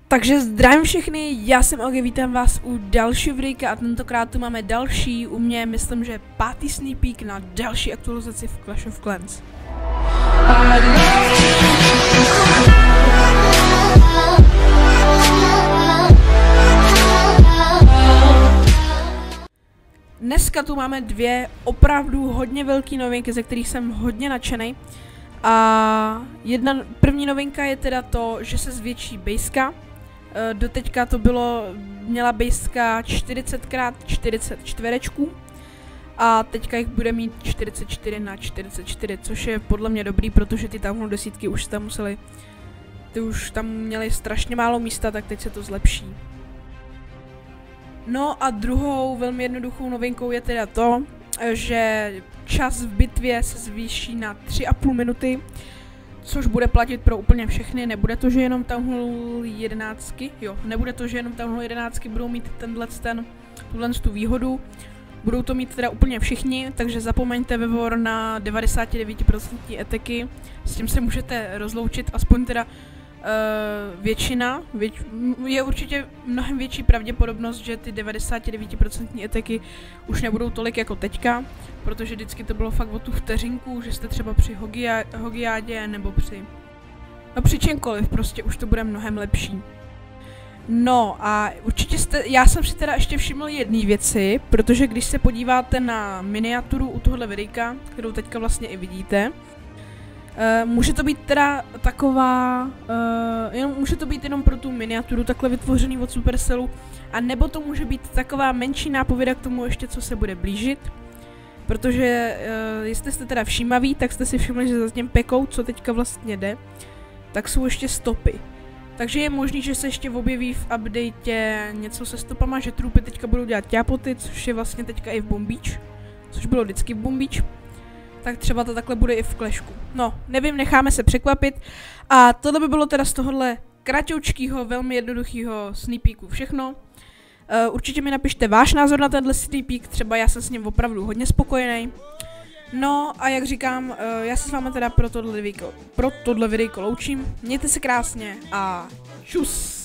Takže zdravím všechny, já jsem Ogi, vítám vás u dalšího videa a tentokrát tu máme další, u mě myslím, že 5. sneak peek na další aktualizaci v Clash of Clans. Dneska tu máme dvě opravdu hodně velké novinky, ze kterých jsem hodně nadšený. A první novinka je teda to, že se zvětší bejska. Doteďka to měla bejska 40x40 čtverečků a teďka jich bude mít 44x44, což je podle mě dobrý, protože ty tamhle desítky už tam měly strašně málo místa, tak teď se to zlepší. No a druhou velmi jednoduchou novinkou je teda to, že čas v bitvě se zvýší na 3,5 minuty, což bude platit pro úplně všechny. Nebude to, že jenom tamhle jedenáctky, budou mít tu výhodu. Budou to mít teda úplně všichni, takže zapomeňte ve War na 99% eteky, s tím se můžete rozloučit, aspoň teda je určitě mnohem větší pravděpodobnost, že ty 99% eteky už nebudou tolik jako teďka, protože vždycky to bylo fakt o tu vteřinku, že jste třeba při Hogiádě nebo při čemkoliv, prostě už to bude mnohem lepší. No a určitě já jsem si teda ještě všiml jedné věci, protože když se podíváte na miniaturu u tohohle videjka, kterou teďka vlastně i vidíte, může to být teda taková, může to být jenom pro tu miniaturu takhle vytvořený od Supercellu, a nebo to může být taková menší nápověda k tomu ještě, co se bude blížit, protože jestli jste teda všímaví, tak jste si všimli, že za tím pekou, co teďka vlastně jde, tak jsou ještě stopy. Takže je možný, že se ještě objeví v update něco se stopama, že trupy teďka budou dělat ťápoty, což je vlastně teďka i v Bombeach, což bylo vždycky v Bombeach. Tak třeba to takhle bude i v Clashku. No, nevím, necháme se překvapit. A tohle by bylo teda z tohohle kratoučkýho, velmi jednoduchého sneak peeku všechno. Určitě mi napište váš názor na tenhle sneak peek, třeba já jsem s ním opravdu hodně spokojený. No a jak říkám, já se s vámi teda pro tohle videjko loučím. Mějte se krásně a čus!